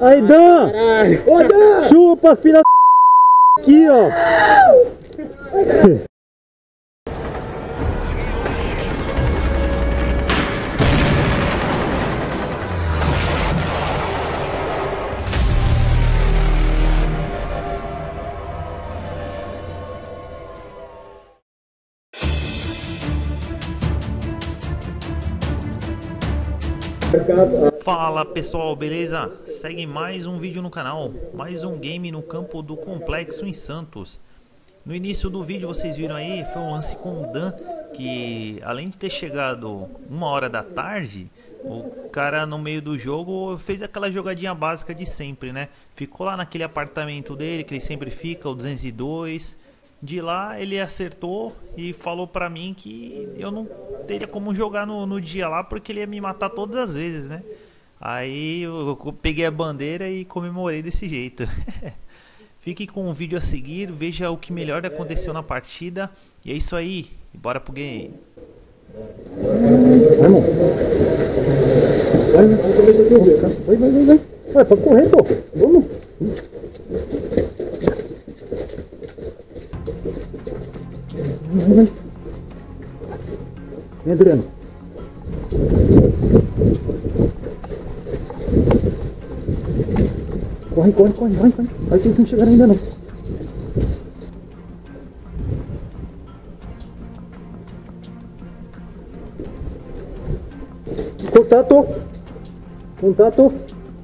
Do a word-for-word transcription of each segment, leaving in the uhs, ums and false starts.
Aí, Dan! Ô, Dan! Chupa, filha da aqui, ó! Fala pessoal, beleza? Segue mais um vídeo no canal, mais um game no campo do Complexo em Santos. No início do vídeo vocês viram aí, foi um lance com o Dan, que além de ter chegado uma hora da tarde, o cara no meio do jogo fez aquela jogadinha básica de sempre, né? Ficou lá naquele apartamento dele, que ele sempre fica, o duzentos e dois. De lá ele acertou e falou pra mim que eu não teria como jogar no, no dia lá, porque ele ia me matar todas as vezes, né? Aí eu, eu peguei a bandeira e comemorei desse jeito. Fique com o vídeo a seguir, veja o que melhor aconteceu na partida. E é isso aí, bora pro game. Vamos. Vai, vai, vai, vai, vai. Vai, pode correr, pô. Vamos. Vai, vai. Vem, Adriano. Corre, corre, corre, vai, vai. Vai que eles não chegaram ainda não. Contato. Contato.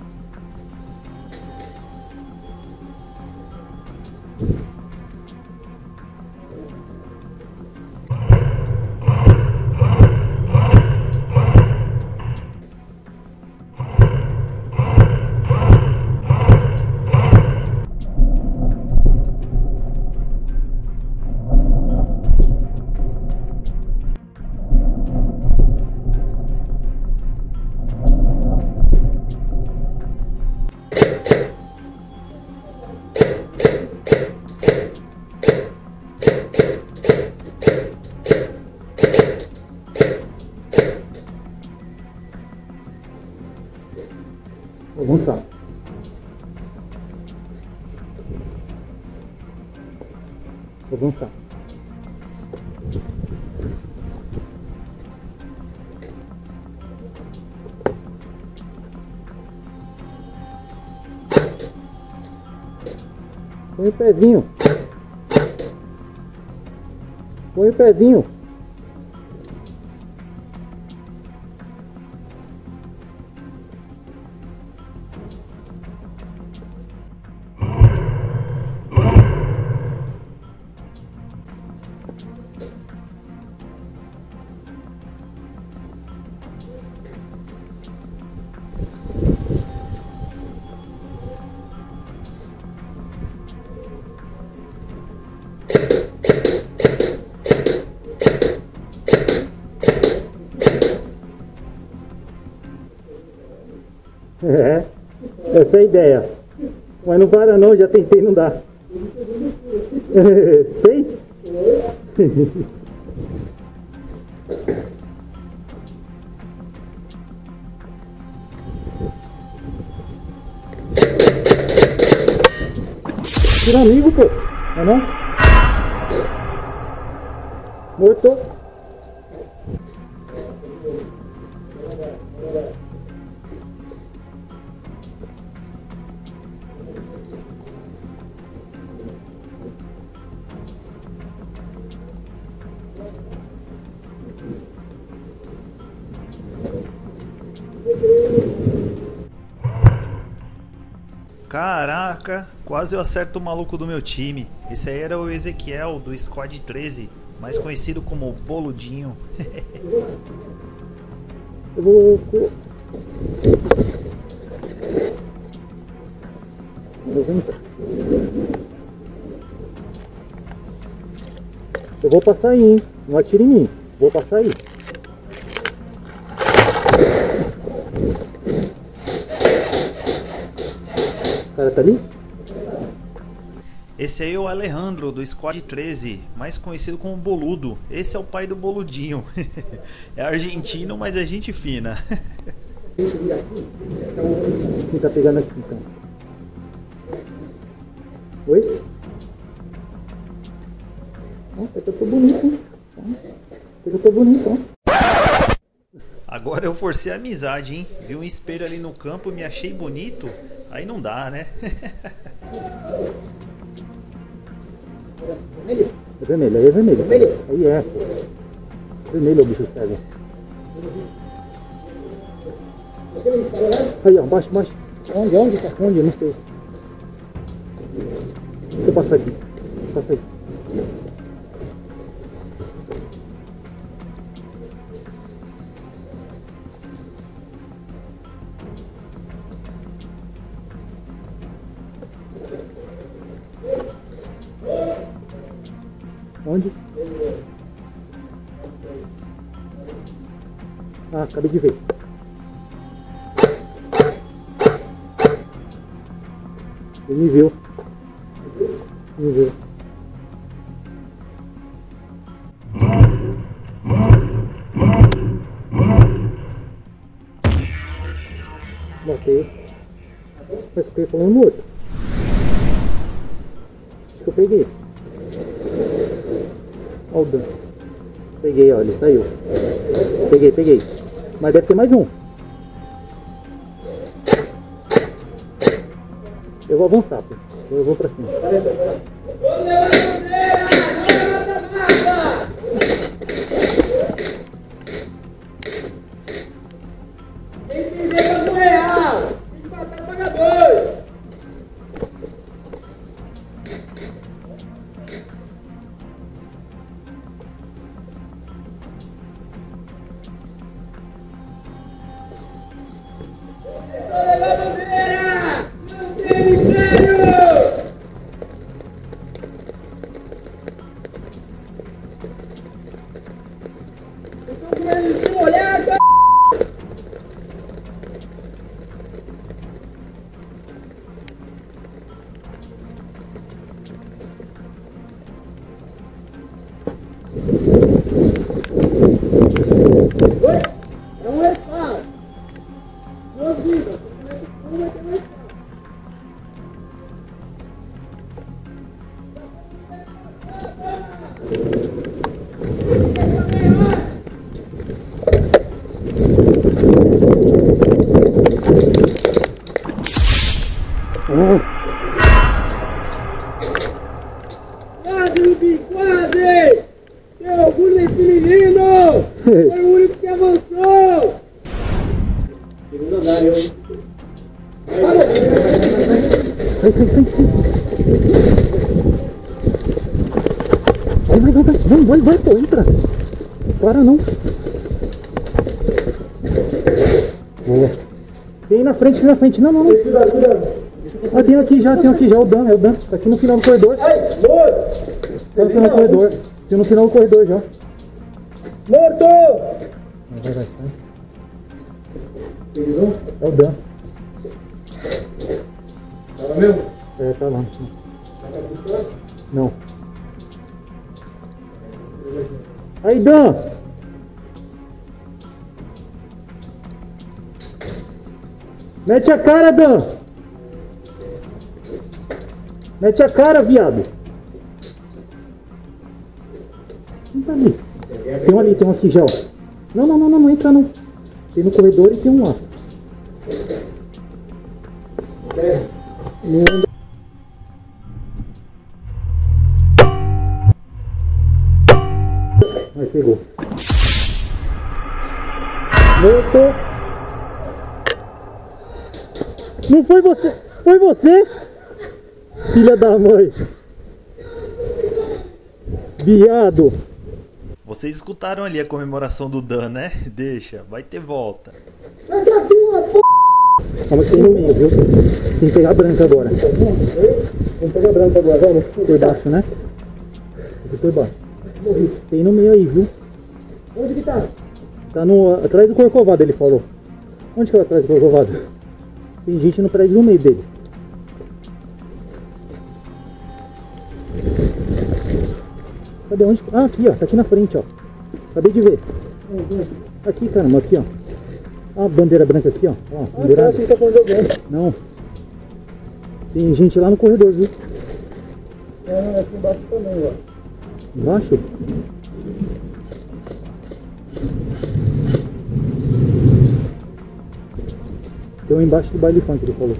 Vou avançar. Vou avançar. Põe o pezinho. Põe o pezinho. É, essa é a ideia. Mas não para não, já tentei, não dá. Fez? Tira amigo, pô. É não? Morto. Caraca, quase eu acerto o maluco do meu time. Esse aí era o Ezequiel do Squad treze, mais conhecido como Boludinho. Eu vou... Eu vou passar aí, hein? Não atire em mim. Vou passar aí. O cara tá ali? Esse aí é o Alejandro do Squad treze, mais conhecido como Boludo. Esse é o pai do Boludinho. É argentino, mas é gente fina. Quem tá pegando aqui então? Oi? Nossa, até que eu tô bonito, hein? Até que eu tô bonito, ó. Agora eu forcei a amizade, hein? Vi um espelho ali no campo, me achei bonito. Aí não dá, né? É vermelho, aí é vermelho. Aí é. Vermelho é o bicho cego. Aí, ó, baixo, baixo. Onde, onde tá? Onde? Eu não sei. Deixa eu passar aqui. Passa aí. Onde? Ah, acabei de ver. Ele me viu. Me viu. Matei. Mas eu peguei falando no outro. Acho que eu peguei. Olha o dano. Peguei, ó, ele saiu. Peguei, peguei. Mas deve ter mais um. Eu vou avançar, pô. Eu vou pra cima. Quem fizer pra real, tem que matar o pagador. Vou levar a bandeira! Não tem mistério! Eu tô com ele sem olhar, c******. Oi? É um respaldo. Não diga. Não vai ter mais respaldo. Quase, Lubi, quase! Tenho orgulho desse menino! Foi o único que avançou! Segundo andar, eu. Sai, sai, sai, sai. Vai, vai, vai, vai, vai, vai, vai, pô, entra. Para não. Boa. Tem na frente, tem na frente. Não, não, não. Ah, tem aqui já, tem aqui já, o Dan, é o Dan. Tá aqui no final do corredor. Tá no final do corredor. Tem no final do corredor já. Morto! Vai, vai, vai. É o Dan. Tava mesmo? É, tá lá. Não. Aí, Dan! Mete a cara, Dan! Mete a cara, viado! Não tá ali. Tem um ali, tem um aqui já, ó. Não, não, não, não, não entra não. Tem no corredor e tem um lá. Não anda. Aí pegou. Morto. Não foi você? Foi você? Filha da mãe. Viado. Vocês escutaram ali a comemoração do Dan, né? Deixa, vai ter volta. Calma que tem no meio, viu? Tem que pegar a branca agora. Vamos pegar a branca agora, vamos. Por baixo, né? Aqui por baixo. Tem no meio aí, viu? Onde que tá? Tá no, atrás do corcovado, ele falou. Onde que é atrás do corcovado? Tem gente no prédio no meio dele. Cadê onde? Ah, aqui, ó. Tá aqui na frente, ó. Acabei de ver. Aqui, caramba, aqui, ó. Ó a bandeira branca aqui, ó. Ó, Ah, pendurada. tá, tá falando de alguém. Não. Tem gente lá no corredor, viu? É, aqui embaixo também, ó. Embaixo? Tem um embaixo do baile funk, ele falou.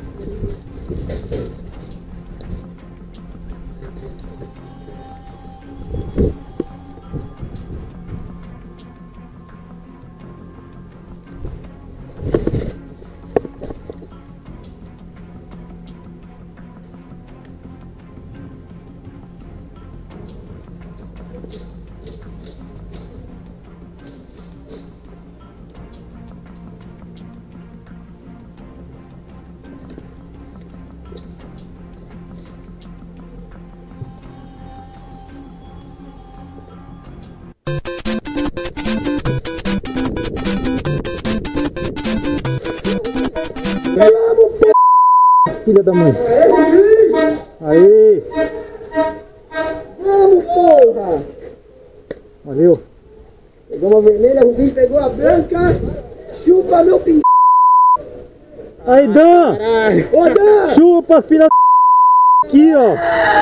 Filha da mãe. Aí. Vamos, porra! Valeu. Pegou uma vermelha, o Rubinho pegou a branca. Chupa meu pin... Aí, Dan. Ô, Dan! Chupa, filha da... Aqui, ó.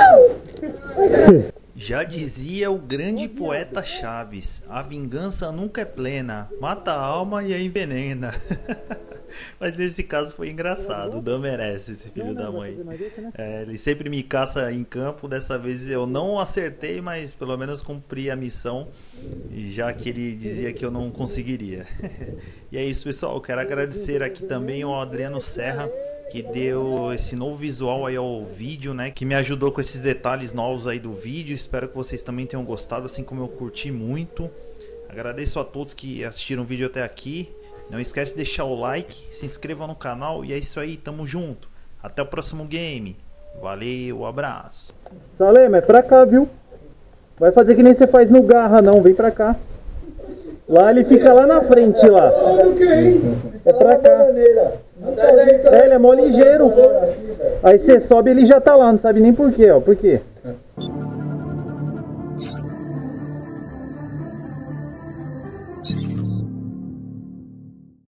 Já dizia o grande poeta Chaves, a vingança nunca é plena, mata a alma e a envenena. Mas nesse caso foi engraçado, o Dan merece, esse filho da mãe. É, ele sempre me caça em campo, dessa vez eu não acertei, mas pelo menos cumpri a missão, já que ele dizia que eu não conseguiria. E é isso, pessoal, eu quero agradecer aqui também ao Adriano Serra, que deu esse novo visual aí ao vídeo, né, que me ajudou com esses detalhes novos aí do vídeo. Espero que vocês também tenham gostado, assim como eu curti muito. Agradeço a todos que assistiram o vídeo até aqui. Não esquece de deixar o like, se inscreva no canal e é isso aí, tamo junto. Até o próximo game. Valeu, abraço. Salema, é pra cá, viu? Vai fazer que nem você faz no Garra, não. Vem pra cá. Lá ele fica lá na frente, lá. É pra cá. É, ele é mó ligeiro. Aí você sobe e ele já tá lá, não sabe nem por quê, ó. Por quê?